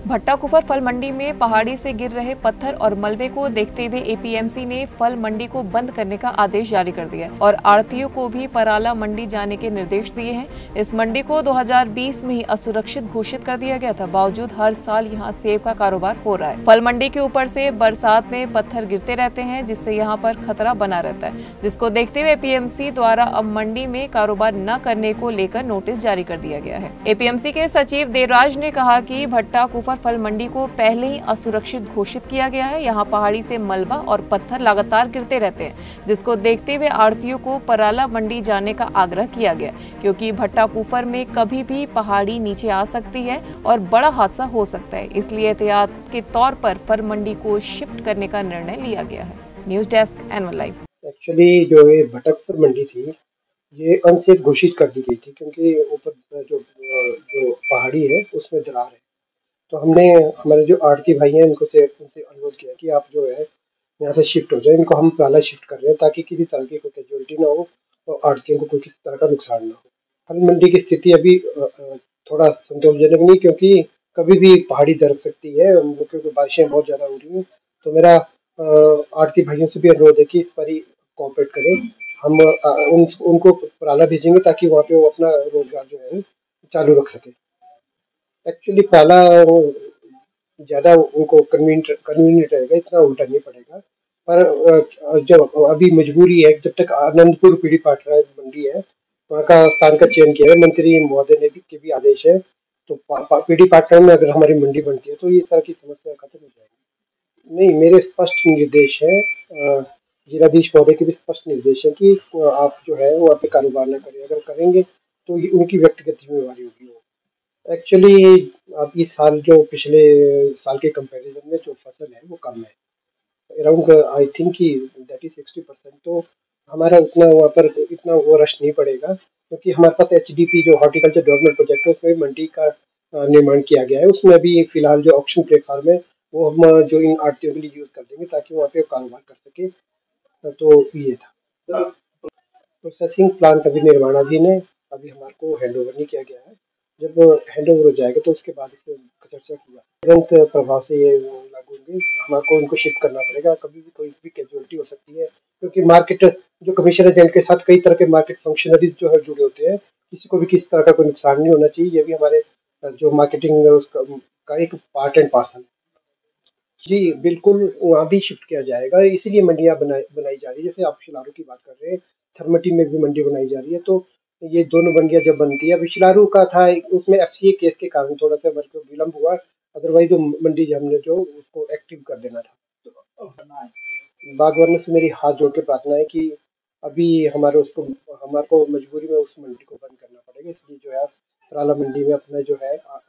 भट्टाकुफर फल मंडी में पहाड़ी से गिर रहे पत्थर और मलबे को देखते हुए एपीएमसी ने फल मंडी को बंद करने का आदेश जारी कर दिया और आढ़तियों को भी पराला मंडी जाने के निर्देश दिए हैं। इस मंडी को 2020 में ही असुरक्षित घोषित कर दिया गया था, बावजूद हर साल यहां सेब का कारोबार हो रहा है। फल मंडी के ऊपर से बरसात में पत्थर गिरते रहते हैं, जिससे यहाँ पर खतरा बना रहता है, जिसको देखते हुए एपीएमसी द्वारा अब मंडी में कारोबार न करने को लेकर नोटिस जारी कर दिया गया है। एपीएमसी के सचिव देवराज ने कहा कि भट्टाकुफर फल मंडी को पहले ही असुरक्षित घोषित किया गया है। यहाँ पहाड़ी से मलबा और पत्थर लगातार गिरते रहते हैं, जिसको देखते हुए आढ़तियों को पराला मंडी जाने का आग्रह किया गया, क्योंकि भट्टाकुफर में कभी भी पहाड़ी नीचे आ सकती है और बड़ा हादसा हो सकता है। इसलिए एहतियात के तौर पर फल मंडी को शिफ्ट करने का निर्णय लिया गया है। News desk N one live. Actually जो ये भट्टाकुफर मंडी थी, ये अनसेफ घोषित कर दी गई थी, क्योंकि ऊपर जो पहाड़ी है उसमें दरार है। तो हमने हमारे जो आढ़ती भाई हैं उनसे अनुरोध किया कि आप जो है यहाँ से शिफ्ट हो जाए। इनको हम पहला शिफ्ट कर रहे हैं ताकि किसी तरह की कोई कैजुअलिटी ना हो और आढ़तियों को कोई किसी तरह का नुकसान ना हो। फल मंडी की स्थिति अभी थोड़ा संतोषजनक नहीं, क्योंकि कभी भी पहाड़ी दरक सकती है, क्योंकि बारिशें बहुत ज़्यादा हो रही हैं। तो मेरा आढ़ती भाइयों से भी अनुरोध है कि इस पर ही कोऑपरेट करें। हम उनको पराला भेजेंगे ताकि वहाँ पे वो अपना रोजगार जो है चालू रख सके। एक्चुअली पहला ज़्यादा उनको कन्वीनियंट रहेगा, इतना उल्टा नहीं पड़ेगा। पर जब अभी मजबूरी है, जब तक आनंदपुर पीढ़ी पाटरा मंडी है वहाँ का स्थान का चयन किया है, मंत्री महोदय ने भी के भी आदेश है। तो पीढ़ी पाटरा में अगर हमारी मंडी बनती है तो ये तरह की समस्या खत्म हो जाएगी। नहीं, मेरे स्पष्ट निर्देश है, जिलाधीश महोदय के भी स्पष्ट निर्देश है कि आप जो है वो आप कारोबार न करें। अगर करेंगे तो ये उनकी व्यक्तिगत जिम्मेवारी होगी। एक्चुअली अब इस साल जो पिछले साल के कंपैरिजन में जो फसल है वो कम है, अराउंड आई थिंक कि दैट इज 60%। तो हमारा उतना वहाँ पर इतना वो रश नहीं पड़ेगा, क्योंकि हमारे पास HDP जो हॉर्टिकल्चर डेवलपमेंट प्रोजेक्ट है उसमें मंडी का निर्माण किया गया है। उसमें अभी फिलहाल जो ऑक्शन प्लेटफॉर्म है वो हम जो इन आढ़तियों के लिए यूज़ कर देंगे ताकि वहाँ पे कारोबार कर सके। तो ये था। प्रोसेसिंग प्लांट अभी निर्माणाधीन है, अभी हमारे को हैंड ओवर नहीं किया गया है। जब हैंड ओवर हो जाएगा तो उसके बाद इस पर चर्चा की जाएगी। तुरंत प्रभाव से ये लागू होंगे, हमारे को इनको शिफ्ट करना पड़ेगा। कभी भी कोई भी कैजुअलिटी हो सकती है, क्योंकि मार्केट जो कमीशन एजेंट के साथ कई तरह के मार्केट फंक्शनरीज जो है जुड़े होते हैं, किसी को भी किसी तरह का कोई नुकसान नहीं होना चाहिए। ये भी हमारे जो मार्केटिंग है उसका एक पार्ट एंड पार्सल। जी बिल्कुल, वहाँ भी शिफ्ट किया जाएगा, इसीलिए मंडियाँ बनाई जा रही है। जैसे आप शिलारू की बात कर रहे हैं, थर्मटी में भी मंडी बनाई जा रही है। तो ये दोनों मंडियाँ जब बनती है, अभी शिलारू का था उसमें FCA केस के कारण थोड़ा सा वर्क विलम्ब हुआ, अदरवाइज जो मंडी हमने जो उसको एक्टिव कर देना था। बागवानों से मेरी हाथ जोड़ के प्रार्थना है कि अभी हमारे को मजबूरी में उस मंडी को बंद करना पड़ेगा, इसलिए जो है पराला मंडी में अपना जो है